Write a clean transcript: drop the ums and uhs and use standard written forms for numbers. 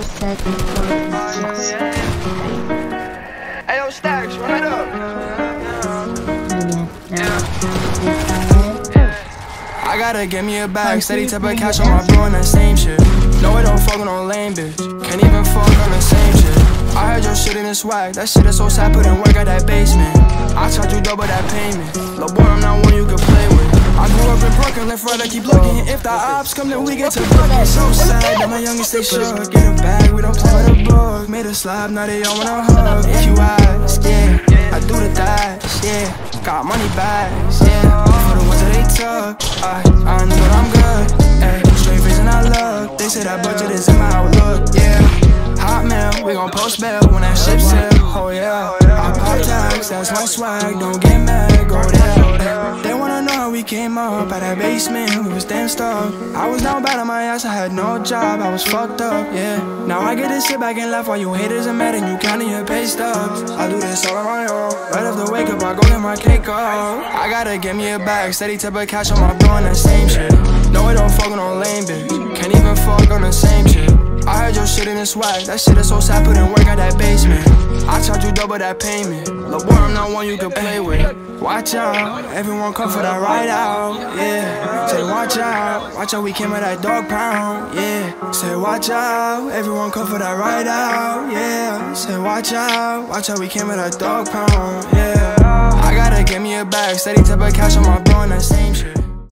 Hey, yo, Stacks, run it up. I gotta get me a bag, steady type of cash on my bro and that same shit. No, I don't fuck with no lame bitch, can't even fuck on the same shit. I heard your shit in the swag, that shit is so sad, put in work at that basement. I charge you double that payment, lil' boy, I'm not one you can play with. I grew up in Brooklyn, left right, I keep looking. If the ops come, then we get to looking. So sad that my youngest stay shook. Get a bag, we don't play with a book. Made a slab, now they all wanna hug. If you ask, yeah, I do the dash, yeah. Got money bags, yeah. For the ones that they took, I know that I'm good, ayy. Straight face and I look. They say that budget is in my outlook, yeah. Hot mail, we gon' post bail when that ship sail, oh yeah. I pop tags, that's my swag, don't get mad, go there. They wanna know how we came up out that basement, we was damn stuck. I was down bad on my ass, I had no job, I was fucked up, yeah. Now I get to sit back and laugh while you haters are mad and you counting your pay stubs. I do this all on my own, right after wake up I go get my cake up. I gotta get me a bag, steady type of cash on my bro and that same shit. No, I don't fuck with no lame bitch, can't even fuck on the same shit. I heard your shit in the swag, that shit is so sad, put in work at that basement. I charge you double that payment, lil' boy, I'm not one you can play with. Watch out, everyone come for that ride out, yeah. Say watch out, we came at that dog pound, yeah. Say watch out, everyone come for that ride out, yeah. Say watch out, we came at that dog pound, yeah. I gotta get me a bag, steady type of cash on my bro and that same shit.